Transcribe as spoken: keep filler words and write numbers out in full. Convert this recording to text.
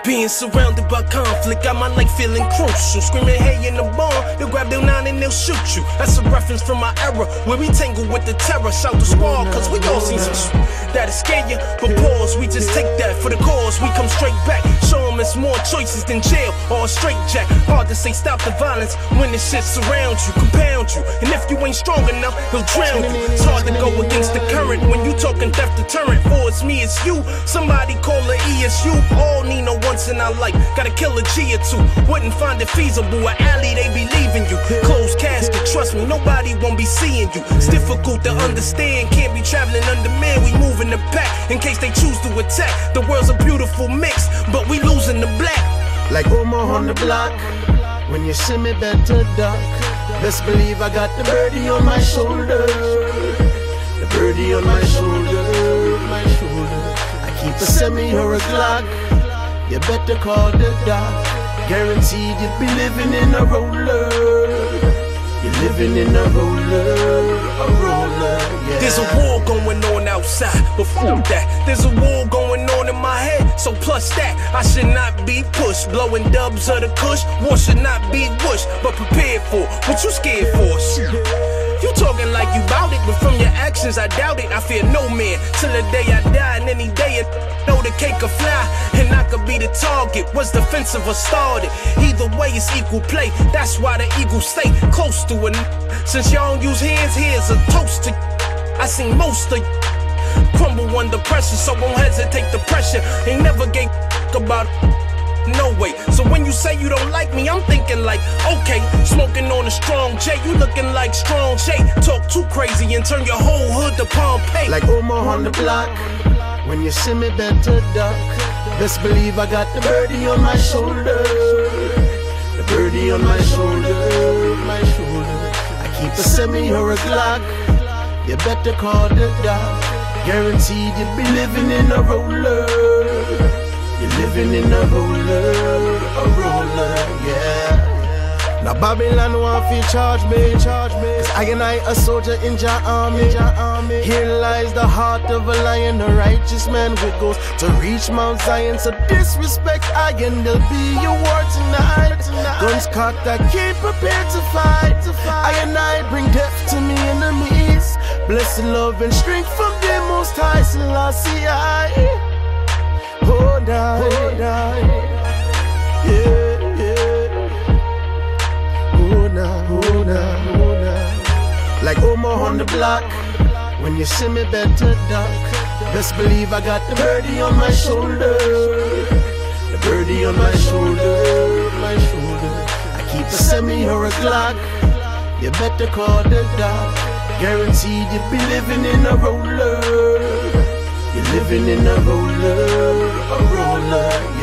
Being surrounded by conflict got my life feeling crucial. Screaming hey in the barn, they'll grab their nine and they'll shoot you. That's a reference from my era, where we tangle with the terror. Shout the squad, cause we all seen some shit that'll scare ya. But pause, we just take that for the cause. We come straight back, show them it's more choices than jail or a straight jack. Hard to say stop the violence when the shit surrounds you, compound you. And if you ain't strong enough, he'll drown you. It's hard to go against the current when you talking theft deterrent. For it's me, it's you. Somebody call the E S U. All need no once in our life. Gotta kill a G or two. Wouldn't find it feasible. An alley, they be leaving you. Closed casket, trust me, nobody won't be seeing you. It's difficult to understand. Can't be traveling under man. We moving the back in case they choose to attack. The world's a beautiful mix, but we losing the black. Like Omar on the block. When you see me better duck. Best believe I got the birdie on my shoulder. The birdie on my shoulder, my shoulder. I keep a semi or a Glock. You better call the doc. Guaranteed you'll be living in a roller. You're living in a roller, a roller, yeah. There's a war going on outside, but fuck that. There's a war going on in my head, so plus that. I should not be pushed, blowing dubs of the kush. War should not be whoosh, but prepared for. What you scared for? Shit. You talking like you bout it, but from your actions I doubt it. I fear no man till the day I die, and any day I know the cake could fly, and I could be the target. Was defensive or started? Either way it's equal play. That's why the Eagles stay close to it. Since y'all don't use hands, here's a toast to. I seen most of crumble under pressure, so won't hesitate the pressure. Ain't never gave about it. No way. So when you say you don't like me, I'm thinking like, okay, smoking on a strong J, you looking like strong J. Talk too crazy and turn your whole hood to Pompeii. Like Omar on the block. When you see me better duck. Best believe I got the birdie on my shoulder. The birdie on my shoulder, my shoulder. I keep a semi or a Glock. You better call the doc. Guaranteed you'll be living in a roller. You're living in a roller, a roller, yeah. Now Babylon want to charge me, charge me. Cause I and I a soldier in Jah army, Jah army. Here lies the heart of a lion, a righteous man with goals to reach Mount Zion. So disrespect I and there'll be your war tonight. Guns cocked, I keep prepared to fight. I and I bring death to me enemies. Blessed love and strength from the Most High Selassie I. Oh, die, oh, die. Yeah, yeah. Oh, nah, oh, nah, oh, nah. Like Omar on the block. When you see me better duck. Best believe I got the birdie on my shoulder. The birdie on my shoulder, my shoulder. I keep a semi or a Glock. You better call the doc. Guaranteed you'll be living in a roller. You're living in a roller, a roller, yeah.